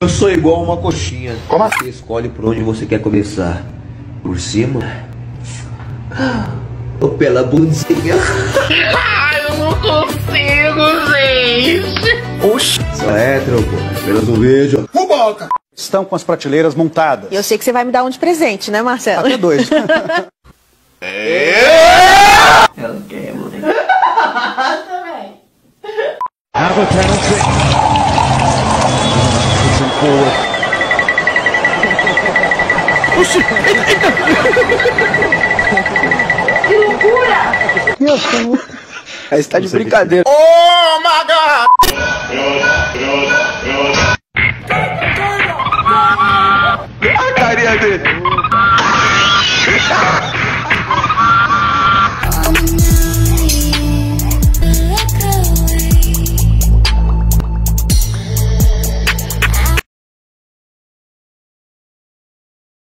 Eu sou igual uma coxinha. Como Você escolhe por onde você quer começar. Por cima? Ou pela bundinha? Ai, eu não consigo, gente. Oxi. Só é, troco. Apenas um vídeo. Fofoca! Estão com as prateleiras montadas. Eu sei que você vai me dar um de presente, né, Marcelo? Até 2. Ela quer, moleque. Também. Have a penalty. Pushing forward. Oxi! Que loucura! Aí você tá de brincadeira. Oh my God! A carinha dele.